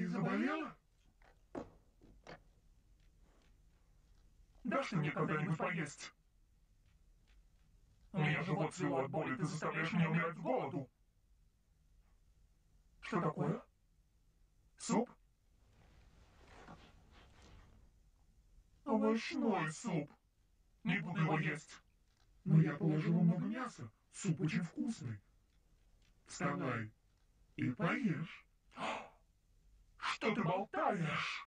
заболела? Дашь ты мне когда-нибудь поесть? У меня живот свело от боли, ты заставляешь меня умирать с голоду. Что такое? Суп? Овощной суп. Не буду его есть. Но я положила много мяса. Суп очень вкусный. Вставай и поешь. Что ты болтаешь?